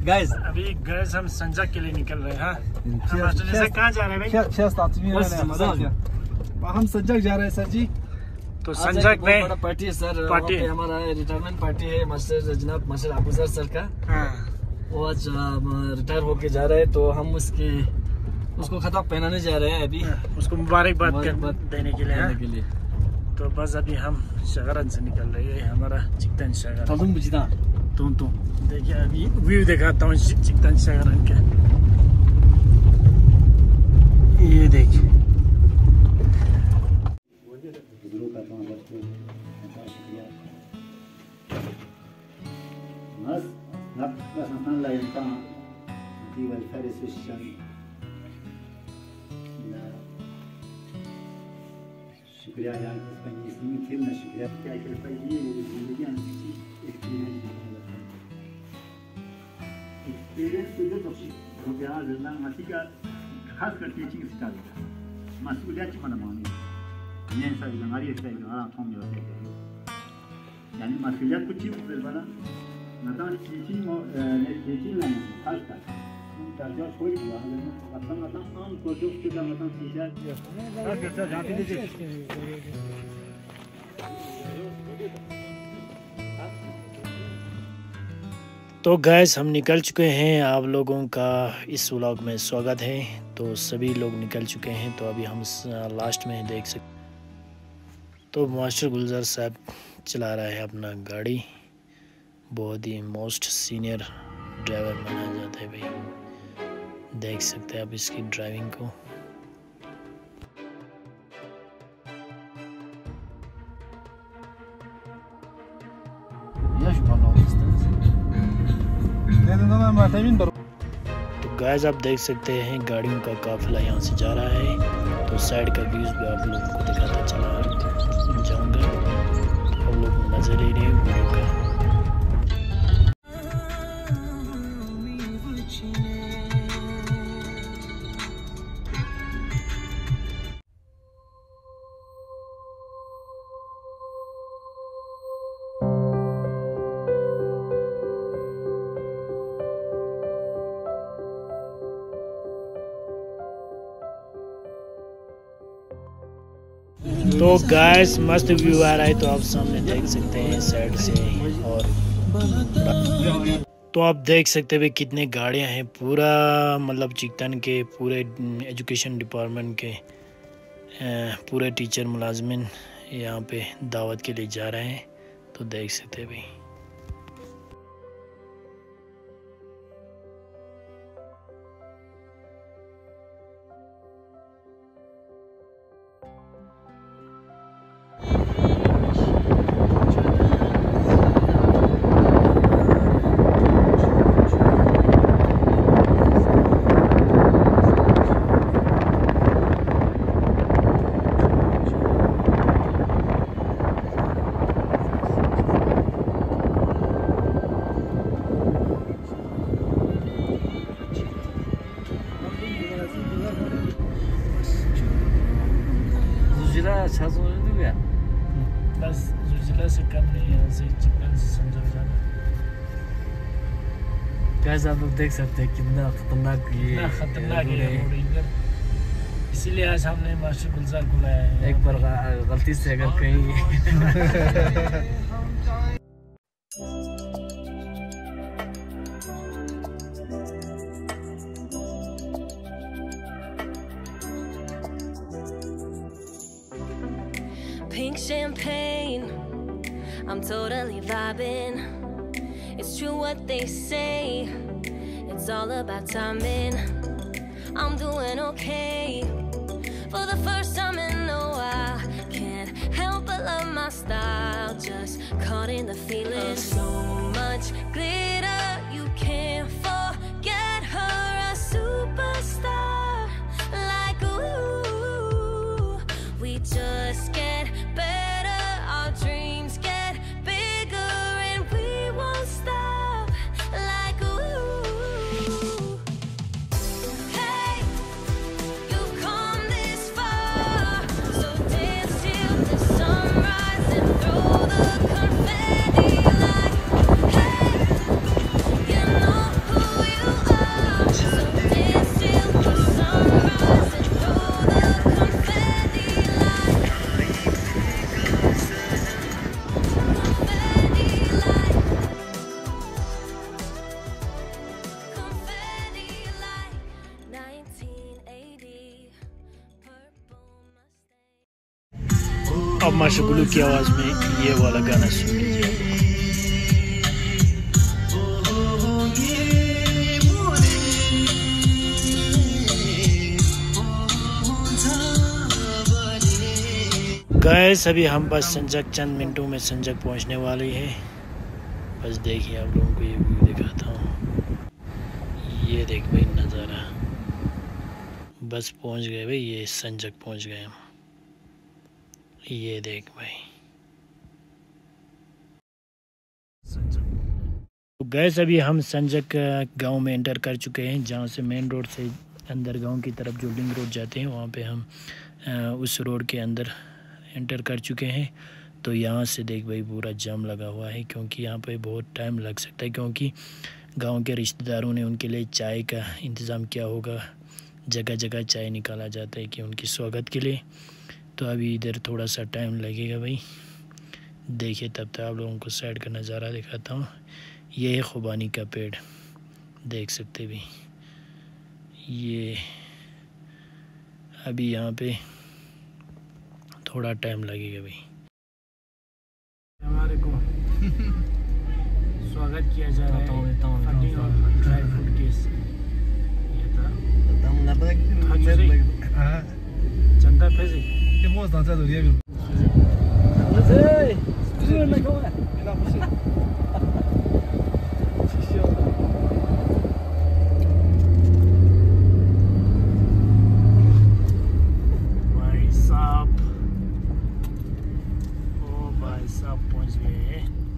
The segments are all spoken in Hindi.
गाइस अभी गैस हम संजक के लिए निकल रहे हैं। हम ऑस्ट्रेलिया से कहाँ जा रहे हैं भाई? हम संजक जा रहे हैं सर जी। तो संजक में बड़ा पार्टी है सर, पार्टी हमारा रिटायरमेंट पार्टी है मास्टर जनाब मास्टर अबूजर सर का। वो आज रिटायर होके जा रहे हैं, तो हम उसको खिताब पहनाने जा रहे हैं अभी, उसको मुबारकबाद देने के लिए। तो बस अभी हम शगरन से निकल रहे हैं, हमारा चिकटन शगरन। तुम देखिए अभी व्यू दिखाता हूँ चिकटन शगरन का। ये देखिए शुक्रिया यार, इसमें खेल ना शुक्रिया क्या खेल पाई ये जिंदगी एक्सपीरियंस तो जो रुपया ज़िंदा मसीह का खास कर टीचिंग स्टाइल का मसूलियत mana मानी ये सब हमारी स्टाइल का थोम जो है यानी मसूलियत कुछ ही बेलवाना नता टीचिंग ना खास कर दर्जा कोई हुआ मतलब आम प्रोजेक्ट के मतलब टीचर सर जाते दीजिए। तो गैस हम निकल चुके हैं, आप लोगों का इस व्लॉग में स्वागत है। तो सभी लोग निकल चुके हैं, तो अभी हम लास्ट में देख सकते। तो मास्टर गुलजार साहब चला रहा है अपना गाड़ी, बहुत ही मोस्ट सीनियर ड्राइवर माना जाता है भाई, देख सकते हैं आप इसकी ड्राइविंग को। तो गाइस आप देख सकते हैं गाड़ियों का काफिला यहाँ से जा रहा है। तो साइड का व्यूज भी आप लोगों को दिखाता चला जाऊंगा, आप लोग नजर ले रहे हैं वीडियो का। तो गाइस मस्त व्यू आ रहा है, तो आप सामने देख सकते हैं साइड से। और तो आप देख सकते हैं कितने गाड़ियां हैं, पूरा मतलब चिकटन के पूरे एजुकेशन डिपार्टमेंट के पूरे टीचर मुलाजमिन यहाँ पे दावत के लिए जा रहे हैं। तो देख सकते हैं भाई। अच्छा सोच गया बस जुजिला से कम नहीं, यहाँ से चिकटन से संजक जाना। कैसे आप लोग देख सकते हैं कितना खतरनाक ये रोड इधर, इसीलिए आज हमने मास्टर गुलजार को लाया है। एक बार गलती से अगर कहीं Pink champagne, I'm totally vibing. It's true what they say, it's all about timing. I'm doing okay, for the first time in a while. Can't help but love my style, just caught in the feeling. So much glitter, you can't forget her, a superstar. Like ooh, we just get better, our dreams get bigger, and we won't stop. Like ooh, hey, you've come this far, so dance till the sunrise and throw the confetti. Like hey, you know who अब मास्टर गुल्लू की आवाज़ में ये वाला गाना सुन लीजिए। गाइस अभी हम बस संजक चंद मिनटों में संजक पहुंचने वाले हैं। बस देखिए आप लोगों को ये व्यू दिखाता हूँ। ये देख भाई नज़ारा, बस पहुंच गए भाई, ये संजक पहुंच गए हम। ये देख भाई तो गैस अभी हम संजक गांव में एंटर कर चुके हैं, जहां से मेन रोड से अंदर गांव की तरफ जो लिंक रोड जाते हैं वहां पे हम उस रोड के अंदर एंटर कर चुके हैं। तो यहाँ से देख भाई पूरा जाम लगा हुआ है, क्योंकि यहाँ पे बहुत टाइम लग सकता है, क्योंकि गांव के रिश्तेदारों ने उनके लिए चाय का इंतज़ाम किया होगा। जगह जगह चाय निकाला जाता है कि उनकी स्वागत के लिए। तो अभी इधर थोड़ा सा टाइम लगेगा भाई। देखिए तब तक आप लोगों को साइड का नज़ारा दिखाता हूँ। ये है खुबानी का पेड़, देख सकते भी। ये अभी यहाँ पे थोड़ा टाइम लगेगा भाई। हमारे को स्वागत किया जा रहा है फटी और ड्राई फ्रूट के। ये था जनता पैसे भाई साहब, ओ भाई साहब पहुंच गए।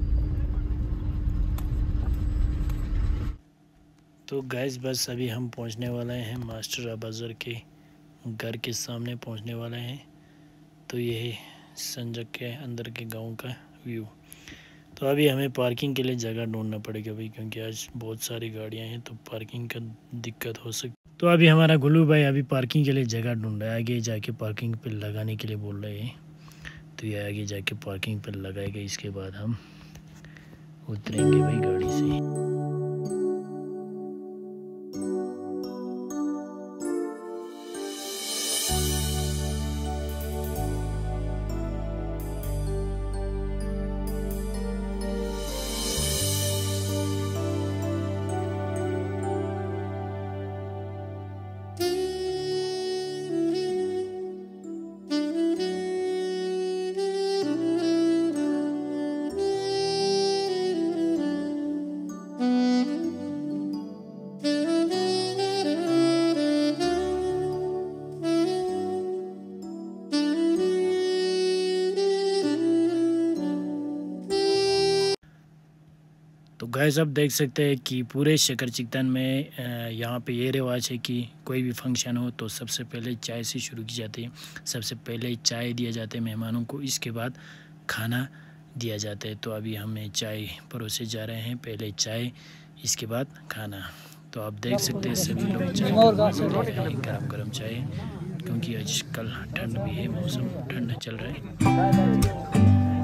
तो गैस बस अभी हम पहुंचने वाले हैं मास्टर अबाजर के घर के सामने पहुंचने वाले हैं। तो ये है संजक के अंदर के गांव का व्यू। तो अभी हमें पार्किंग के लिए जगह ढूंढना पड़ेगा भाई, क्योंकि आज बहुत सारी गाड़ियां हैं तो पार्किंग का दिक्कत हो सकती। तो अभी हमारा गुल्लू भाई अभी पार्किंग के लिए जगह ढूंढ रहा है, आगे जाके पार्किंग पे लगाने के लिए बोल रहे हैं। तो ये आगे जाके पार्किंग पर लगाएगा, इसके बाद हम उतरेंगे भाई गाड़ी से। तो गैस अब देख सकते हैं कि पूरे शकर चिकन में यहाँ पे ये रिवाज है कि कोई भी फंक्शन हो तो सबसे पहले चाय से शुरू की जाती है। सबसे पहले चाय दिया जाता है मेहमानों को, इसके बाद खाना दिया जाता है। तो अभी हमें चाय परोसे जा रहे हैं, पहले चाय इसके बाद खाना। तो आप देख सकते हैं सभी लोग चाय गरम गरम चाय, क्योंकि आजकल ठंड भी है, मौसम ठंडा चल रहा है।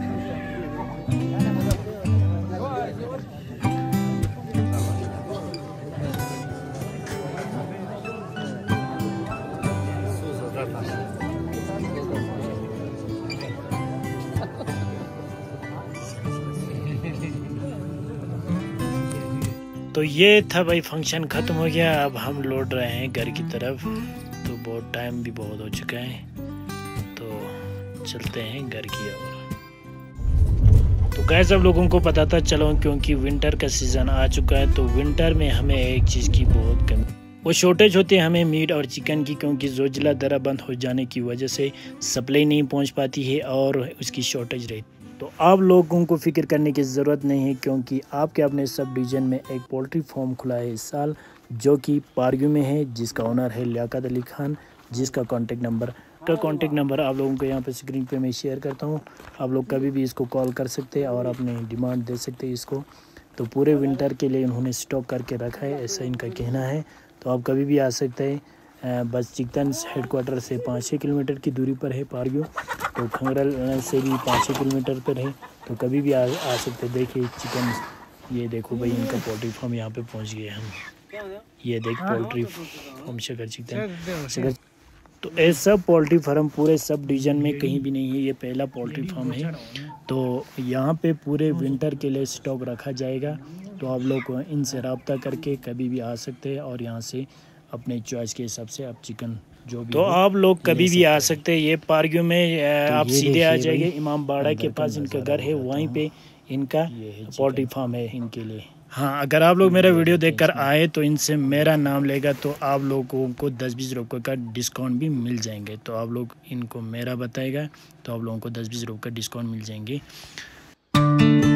तो ये था भाई, फंक्शन ख़त्म हो गया। अब हम लौट रहे हैं घर की तरफ। तो बहुत टाइम भी बहुत हो चुका है, तो चलते हैं घर की ओर। तो गैस अब लोगों को पता था चलो, क्योंकि विंटर का सीज़न आ चुका है। तो विंटर में हमें एक चीज़ की बहुत कमी, वो शॉर्टेज होती है हमें मीट और चिकन की, क्योंकि ज़ोजिला दर्रा बंद हो जाने की वजह से सप्लाई नहीं पहुंच पाती है और उसकी शॉर्टेज रहती। तो आप लोगों को फिक्र करने की ज़रूरत नहीं है, क्योंकि आपके अपने सब डिवीज़न में एक पोल्ट्री फार्म खुला है इस साल, जो कि पारगू में है, जिसका ओनर है लियाकत अली खान, जिसका कॉन्टेक्ट नंबर आप लोगों को यहाँ पे स्क्रीन पे मैं शेयर करता हूँ। आप लोग कभी भी इसको कॉल कर सकते हैं और अपने डिमांड दे सकते हैं इसको। तो पूरे विंटर के लिए उन्होंने स्टॉक करके रखा है, ऐसा इनका कहना है। तो आप कभी भी आ सकते हैं। बस चिकन हेडक्वार्टर से 5-6 किलोमीटर की दूरी पर है पारगू। तो खंगरल से भी 5-6 किलोमीटर पर है, तो कभी भी आ सकते। देखिए चिकन, ये देखो भाई इनका पोल्ट्री फार्म, यहाँ पे पहुँच गए हम। ये देख पोल्ट्री फार्म शकर चिकन। तो ऐसा पोल्ट्री फार्म पूरे सब डिवीज़न में कहीं भी नहीं है, ये पहला पोल्ट्री फार्म है। तो यहाँ पे पूरे विंटर के लिए स्टॉक रखा जाएगा। तो आप लोग इनसे रब्ता करके कभी भी आ सकते हैं और यहाँ से अपने चॉइस के हिसाब से आप चिकन जो भी तो आप लोग कभी भी आ सकते हैं। ये पारग्यू में आप सीधे आ जाइए, इमाम बाड़ा के पास इनका घर है, वहीं पे इनका पोल्ट्री फार्म है इनके लिए। हाँ, अगर आप लोग मेरा वीडियो देखकर आए तो इनसे मेरा नाम लेगा तो आप लोगों को 10-20 रुपये का डिस्काउंट भी मिल जाएंगे। तो आप लोग इनको मेरा बताएगा तो आप लोगों को 10-20 रुपये का डिस्काउंट मिल जाएंगे।